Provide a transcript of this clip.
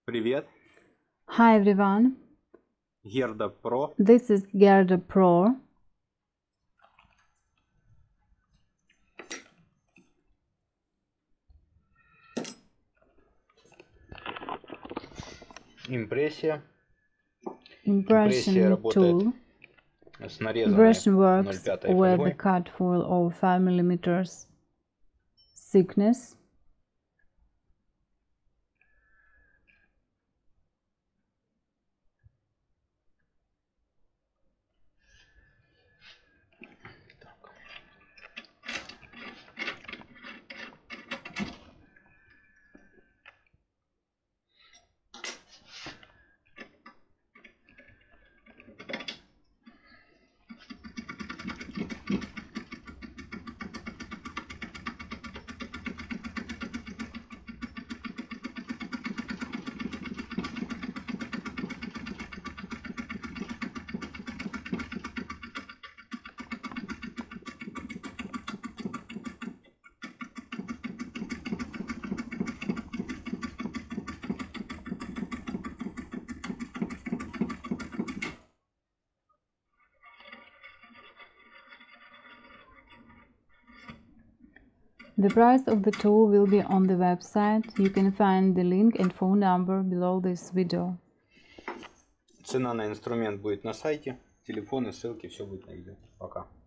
Привет. Hi everyone, GERDA Pro. this is GERDA Pro. Импрессия. Impression работает tool. с нарезанной Impression works 0,5 with the фольгой. cut foil of 5 mm thickness. The price of the tool will be on the website. You can find the link and phone number below this video. Цена на инструмент будет на сайте. Телефоны, ссылки, все будет на видео. Пока.